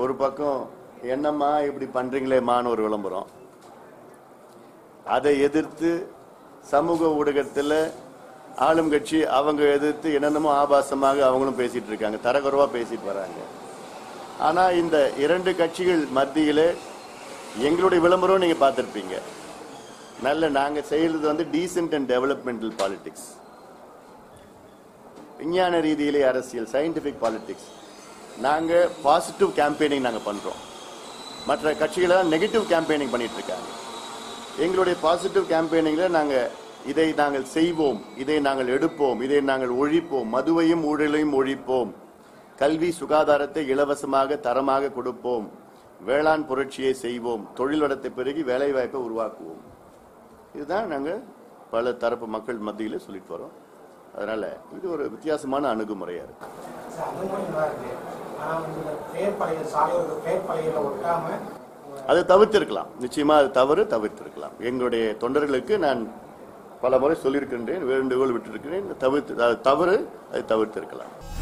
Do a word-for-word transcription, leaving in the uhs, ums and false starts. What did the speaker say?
ஒரு பக்கம் என்னம்மா இப்படி பண்றீங்களேமான்னு ஒரு விளம்பரம், அதை எதிர்த்து சமூக ஊடகத்தில் ஆளும் கட்சி அவங்க எதிர்த்து என்னென்னமோ ஆபாசமாக அவங்களும் பேசிட்டு இருக்காங்க, தரக்குறைவா பேசிட்டு வராங்க. ஆனா இந்த இரண்டு கட்சிகள் மத்தியில எங்களுடைய விளம்பரம் நீங்க பார்த்திருப்பீங்க. நல்ல நாங்க செய்யறது வந்து டீசென்ட் அண்ட் டெவலப்மெண்டல் பாலிடிக்ஸ், விஞ்ஞான ரீதியிலே அரசியல், சயின்டிபிக் பாலிடிக்ஸ். நாங்க பாசிட்டிவ் கேம்பெயினிங் நாங்க பண்றோம். மற்ற கட்சிகளை நெகட்டிவ் கேம்பெயினிங் பண்ணிட்டு இருக்காங்க. எங்களுடைய பாசிட்டிவ் கேம்பெயினிங்ல நாங்க இதை நாங்கள் செய்வோம், இதை நாங்கள் எடுப்போம், இதை நாங்கள் ஒழிப்போம், மதுவையும் ஊழலையும் ஒழிப்போம், கல்வி சுகாதாரத்தை இலவசமாக தரமாக கொடுப்போம், வேளாண் புரட்சியை செய்வோம், தொழில் வளத்தை பெருகி வேலை வாய்ப்பை உருவாக்குவோம். இதுதான் நாங்க பல தரப்பு மக்கள் மத்தியில சொல்லிட்டு வரோம். அதனால இது ஒரு வித்தியாசமான அணுகுமுறையா இருக்கு. அதை தவிர்த்திருக்கலாம், நிச்சயமா அது தவறு தவிர்த்திருக்கலாம். எங்களுடைய தொண்டர்களுக்கு நான் பல முறை சொல்லியிருக்கின்றேன், வேண்டுகோள் விட்டிருக்கிறேன், தவிர்த்து தவறு அதை தவிர்த்திருக்கலாம்.